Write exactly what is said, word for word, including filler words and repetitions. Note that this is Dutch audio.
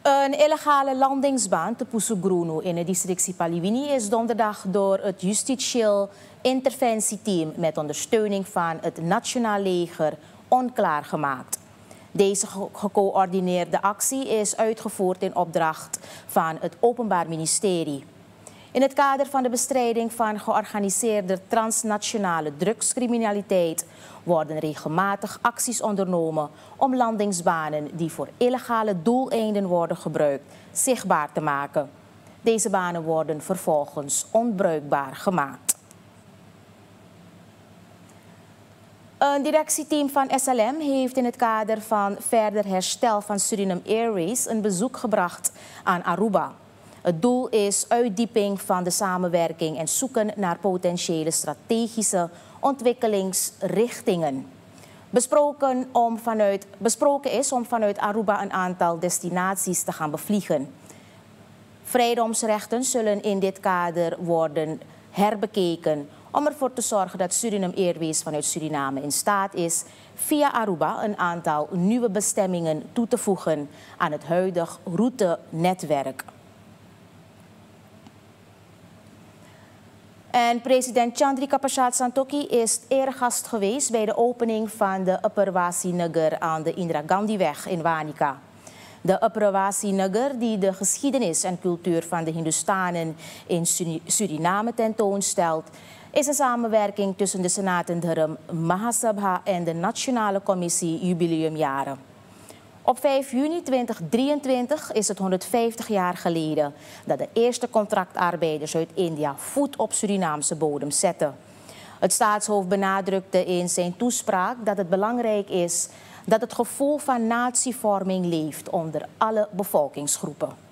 Een illegale landingsbaan te Pusugruno in het district Paliwini is donderdag door het justitieel interventieteam met ondersteuning van het Nationaal Leger onklaar gemaakt. Deze gecoördineerde actie is uitgevoerd in opdracht van het Openbaar Ministerie. In het kader van de bestrijding van georganiseerde transnationale drugscriminaliteit worden regelmatig acties ondernomen om landingsbanen die voor illegale doeleinden worden gebruikt zichtbaar te maken. Deze banen worden vervolgens onbruikbaar gemaakt. Een directieteam van S L M heeft in het kader van verder herstel van Suriname Airways een bezoek gebracht aan Aruba. Het doel is uitdieping van de samenwerking en zoeken naar potentiële strategische ontwikkelingsrichtingen. Besproken, om vanuit, besproken is om vanuit Aruba een aantal destinaties te gaan bevliegen. Vrijdomsrechten zullen in dit kader worden herbekeken om ervoor te zorgen dat Suriname Airways vanuit Suriname in staat is via Aruba een aantal nieuwe bestemmingen toe te voegen aan het huidige routenetwerk. En president Chandrika Prasad Santokhi is eregast geweest bij de opening van de Upperwasi Nagar aan de Indira Gandhiweg in Wanica. De Upperwasi Nagar, die de geschiedenis en cultuur van de Hindustanen in Suriname tentoonstelt, is een samenwerking tussen de Sanatana Mahasabha en de Nationale Commissie Jubileumjaren. Op vijf juni tweeduizend drieëntwintig is het honderdvijftig jaar geleden dat de eerste contractarbeiders uit India voet op Surinaamse bodem zetten. Het staatshoofd benadrukte in zijn toespraak dat het belangrijk is dat het gevoel van natievorming leeft onder alle bevolkingsgroepen.